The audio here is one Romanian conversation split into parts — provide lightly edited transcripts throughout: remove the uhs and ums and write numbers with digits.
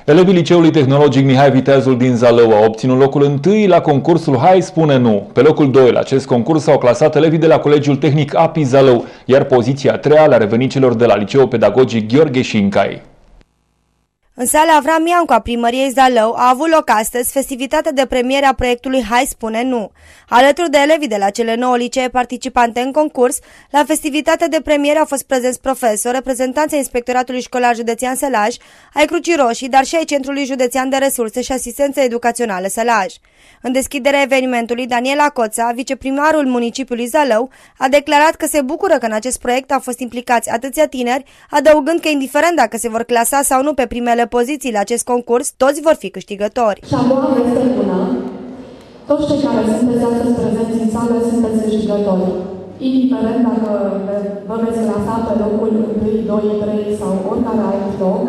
Elevii Liceului Tehnologic Mihai Viteazul din Zalău au obținut locul 1 la concursul Hai Spune Nu. Pe locul 2 la acest concurs s-au clasat elevii de la Colegiul Tehnic API Zalău, iar poziția a treia le-a revenit celor de la Liceul Pedagogic Gheorghe Șincai. În sala Avram Iancu a primăriei Zalău a avut loc astăzi festivitatea de premiere a proiectului Hai Spune Nu. Alături de elevii de la cele 9 licee participante în concurs, la festivitatea de premiere au fost prezenți profesori, reprezentanții Inspectoratului Școlar Județean Sălaj, ai Crucii Roșii, dar și ai Centrului Județean de Resurse și Asistență Educațională Sălaj. În deschiderea evenimentului, Daniela Coța, viceprimarul municipiului Zalău, a declarat că se bucură că în acest proiect au fost implicați atâția tineri, adăugând că indiferent dacă se vor clasa sau nu pe primele poziții la acest concurs, toți vor fi câștigători. Și a doua veste bună, toți cei care sunteți astăzi prezenți în sală sunteți câștigători. Indiferent dacă vă veți clasa pe locul 1, 2, 3 sau oricare alt loc,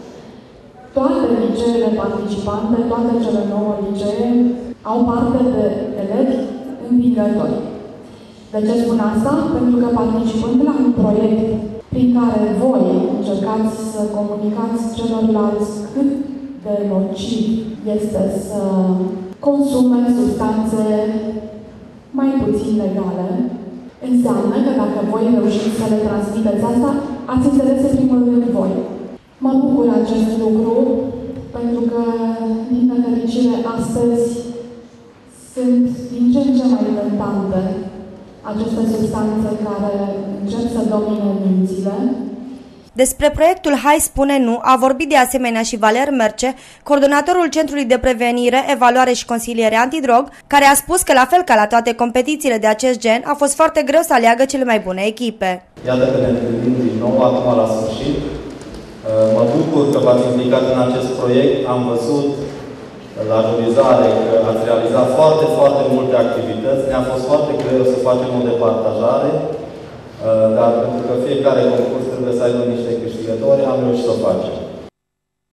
toate liceele participante, toate cele 9 licee, au parte de elevi învingători. De ce spun asta? Pentru că participând la un proiect prin care voi încercați să comunicați celorlalți cât de nociv este să consume substanțe mai puțin legale, înseamnă că dacă voi reușiți să le transmiteți asta, ați înțeles în primul rând voi. Mă bucur acest lucru, pentru că, din nefericire, astăzi sunt din ce în ce mai tentante aceste substanțe care încep să domine mințile. Despre proiectul Hai Spune Nu a vorbit de asemenea și Valer Merce, coordonatorul Centrului de Prevenire, Evaluare și Consiliere Antidrog, care a spus că la fel ca la toate competițiile de acest gen, a fost foarte greu să aleagă cele mai bune echipe. Iată că ne întâlnim din nou acum la sfârșit. Mă bucur că v-ați implicat în acest proiect. Am văzut la jurizare că ați realizat foarte multe activități. Ne-a fost foarte greu să facem o departajare, dar pentru că fiecare concurs trebuie să aibă niște câștigători, am reușit să o facem.